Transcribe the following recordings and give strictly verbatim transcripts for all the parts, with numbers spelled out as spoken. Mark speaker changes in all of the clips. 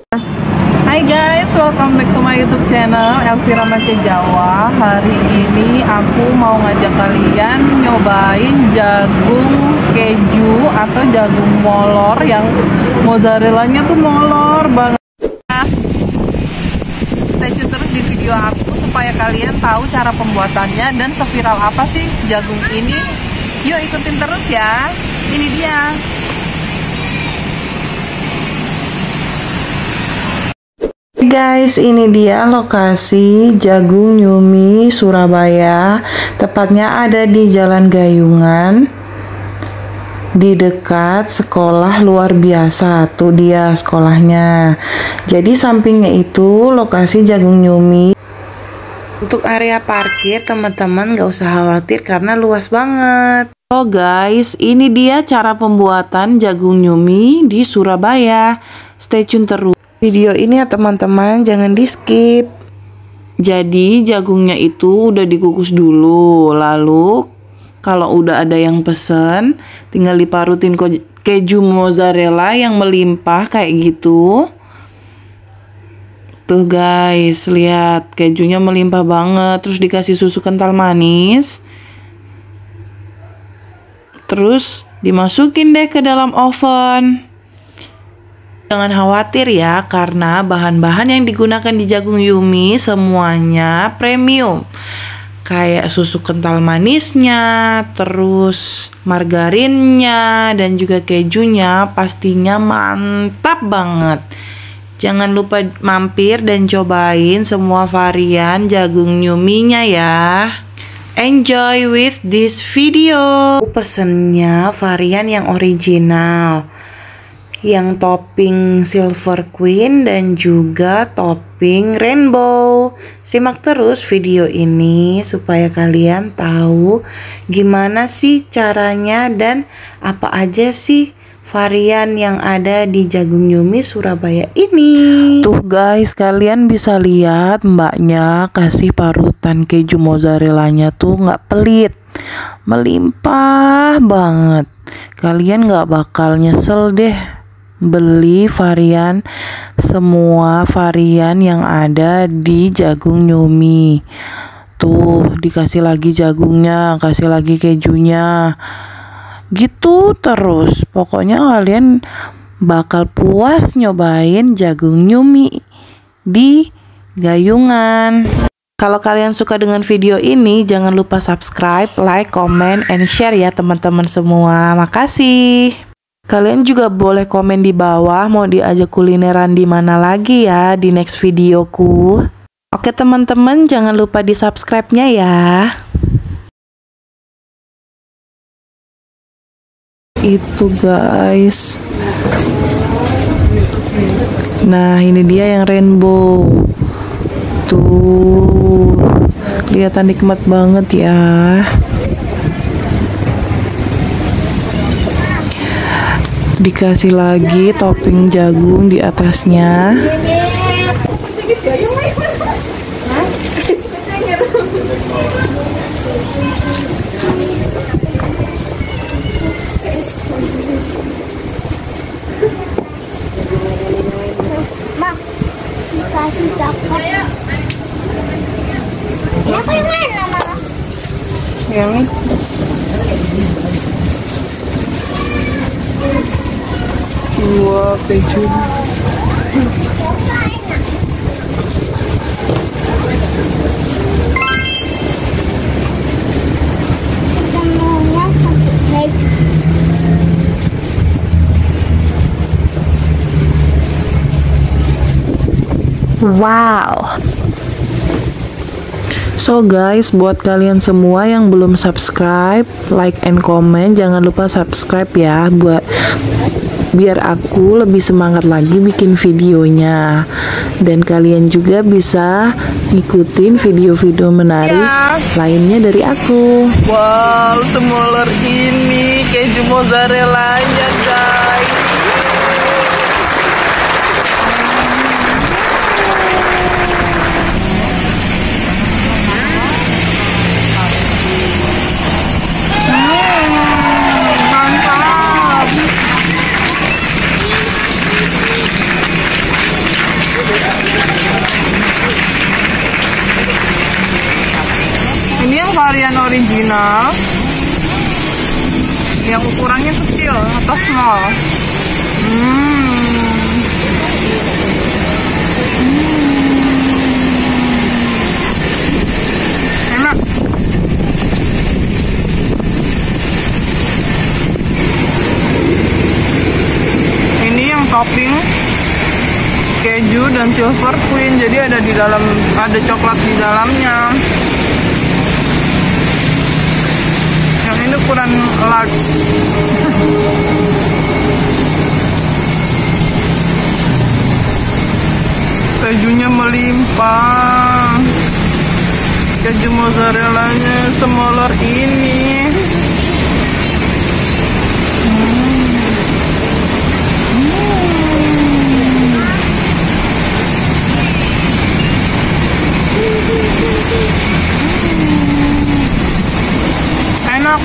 Speaker 1: Hai guys, welcome back to my YouTube channel Elvira Mace Jawa. Hari ini aku mau ngajak kalian nyobain jagung keju atau jagung molor yang mozzarellanya tuh molor banget. Stay tune terus di video aku supaya kalian tahu cara pembuatannya dan seviral apa sih jagung ini. Yuk ikutin terus ya. Ini dia.
Speaker 2: Guys, ini dia lokasi Jagung Nyumi Surabaya. Tepatnya ada di Jalan Gayungan, di dekat sekolah luar biasa. Tuh dia sekolahnya. Jadi sampingnya itu lokasi Jagung Nyumi. Untuk area parkir teman-teman gak usah khawatir karena luas banget.
Speaker 1: Oh guys, ini dia cara pembuatan jagung nyumi di Surabaya. Stay tune terus
Speaker 2: Video ini ya teman-teman, jangan di skip.
Speaker 1: Jadi jagungnya itu udah dikukus dulu. Lalu kalau udah ada yang pesen, tinggal diparutin keju mozzarella yang melimpah kayak gitu. Tuh guys, lihat kejunya melimpah banget. Terus dikasih susu kental manis. Terus dimasukin deh ke dalam oven. Jangan khawatir ya, karena bahan-bahan yang digunakan di jagung nyumi semuanya premium. Kayak susu kental manisnya, terus margarinnya, dan juga kejunya pastinya mantap banget. Jangan lupa mampir dan cobain semua varian jagung nyuminya ya. Enjoy with this video.
Speaker 2: Pesennya varian yang original, yang topping silver queen dan juga topping rainbow. Simak terus video ini supaya kalian tahu gimana sih caranya dan apa aja sih varian yang ada di Jagung Nyumi Surabaya ini.
Speaker 1: Tuh guys, kalian bisa lihat mbaknya kasih parutan keju mozzarellanya tuh nggak pelit, melimpah banget. Kalian nggak bakal nyesel deh beli varian semua varian yang ada di jagung nyumi. Tuh dikasih lagi jagungnya, kasih lagi kejunya, gitu terus. Pokoknya kalian bakal puas nyobain jagung nyumi di Gayungan. Kalau kalian suka dengan video ini, jangan lupa subscribe, like, comment, and share ya teman-teman semua. Makasih. Kalian juga boleh komen di bawah mau diajak kulineran di mana lagi ya di next videoku. Oke teman-teman, jangan lupa di subscribe-nya ya.
Speaker 2: Itu guys. Nah, ini dia yang rainbow. Tuh, kelihatan nikmat banget ya. Dikasih lagi topping jagung di atasnya.
Speaker 3: Mak, dikasih coklat. Ini apa yang mana, Mama?
Speaker 2: Yang ini. Dua keju.
Speaker 3: Semuanya satu keju.
Speaker 2: Wow. So guys, buat kalian semua yang belum subscribe, like and comment, jangan lupa subscribe ya, buat biar aku lebih semangat lagi bikin videonya. Dan kalian juga bisa ngikutin video-video menarik ya lainnya dari aku.
Speaker 1: Wow, semolor ini keju mozzarellanya guys.
Speaker 2: varian original yang ukurannya kecil atau small. Hmm. Enak. Ini yang topping keju dan silver queen, jadi ada di dalam, ada coklat di dalamnya. Yang ini ukuran large. Kejunya melimpah, keju mozzarellanya semolor ini. Enak.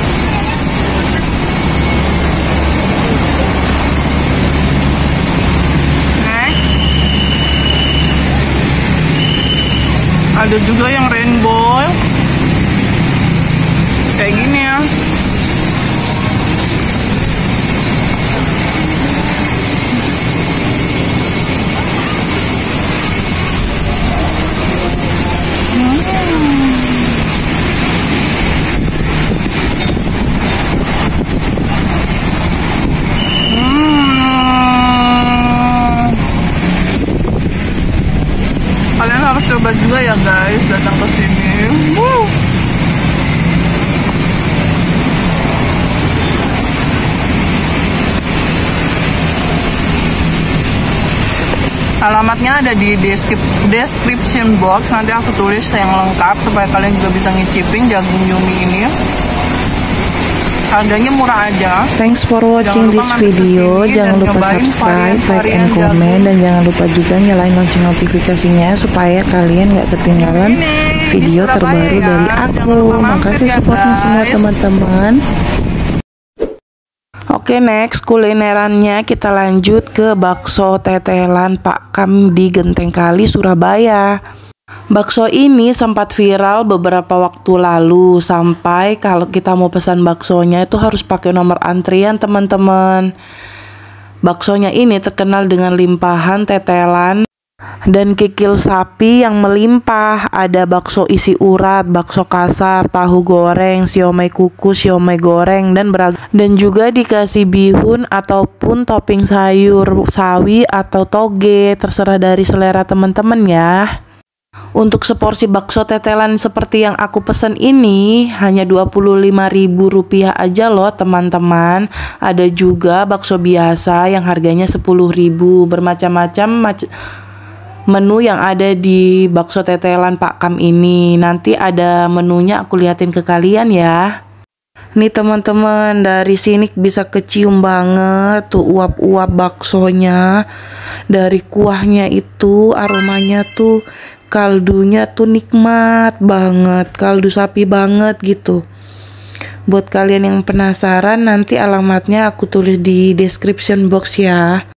Speaker 2: Next, ada juga yang rainbow kayak gini ya. Kalian harus coba juga ya guys, datang ke sini. Woo. Alamatnya ada di description box, nanti aku tulis yang lengkap supaya kalian juga bisa ngicipin jagung yumi ini. Harganya murah aja.
Speaker 1: Thanks for watching this video. Jangan lupa subscribe, like, and comment, dan jangan lupa juga nyalain lonceng notifikasinya supaya kalian nggak ketinggalan video terbaru dari aku. Makasih supportnya semua teman-teman. Oke, next kulinerannya kita lanjut ke bakso tetelan Pak Kam di Genteng Kali, Surabaya. Bakso ini sempat viral beberapa waktu lalu, sampai kalau kita mau pesan baksonya itu harus pakai nomor antrian teman-teman. Baksonya ini terkenal dengan limpahan tetelan dan kikil sapi yang melimpah. Ada bakso isi urat, bakso kasar, tahu goreng, siomay kukus, siomay goreng, dan beragam. Dan juga dikasih bihun ataupun topping sayur sawi atau toge, terserah dari selera teman-teman ya. Untuk seporsi bakso tetelan seperti yang aku pesen ini hanya dua puluh lima ribu rupiah aja loh teman-teman. Ada juga bakso biasa yang harganya sepuluh ribu. Bermacam-macam mac menu yang ada di bakso tetelan Pak Kam ini. Nanti ada menunya aku liatin ke kalian ya. Nih teman-teman, dari sini bisa kecium banget tuh uap-uap baksonya. Dari kuahnya itu aromanya tuh, kaldunya tuh nikmat banget, kaldu sapi banget gitu. Buat kalian yang penasaran, nanti alamatnya aku tulis di description box ya.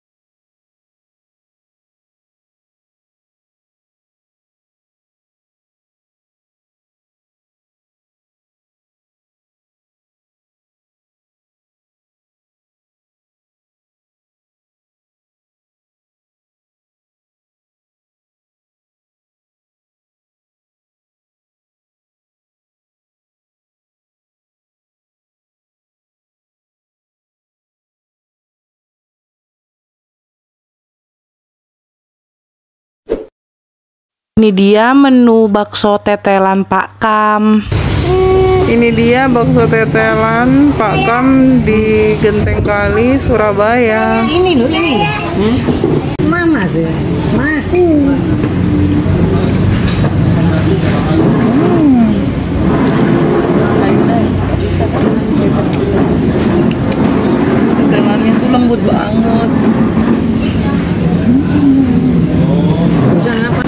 Speaker 1: Ini dia menu bakso tetelan Pak Kam. Ini dia bakso tetelan Pak Kam di Genteng Kali, Surabaya.
Speaker 4: Ini loh, ini. Hmm? Mama sih, masih.
Speaker 2: Tetelannya tuh lembut banget.
Speaker 4: Jangan apa?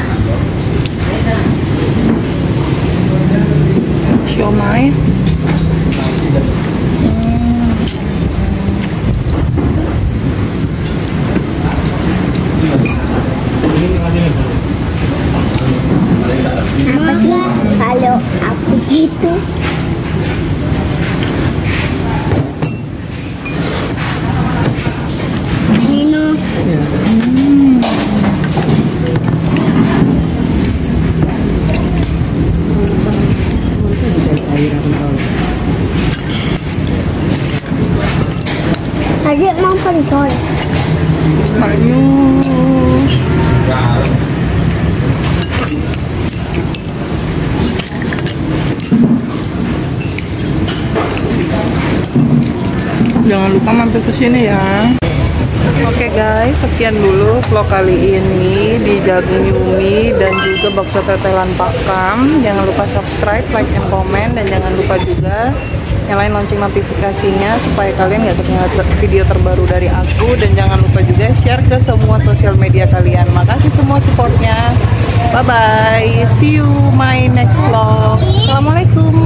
Speaker 2: Siomay
Speaker 3: Apa gitu? Nino. Tadi mau pentol.
Speaker 2: Manis. Jangan lupa mampir ke sini ya. Oke guys, sekian dulu vlog kali ini di Jagung Yumi dan juga bakso tetelan Pakam. Jangan lupa subscribe, like, and comment, dan jangan lupa juga nyalain lonceng notifikasinya supaya kalian gak ketinggalan video terbaru dari aku. Dan jangan lupa juga share ke semua sosial media kalian. Makasih semua supportnya. Bye bye, see you my next vlog. Assalamualaikum.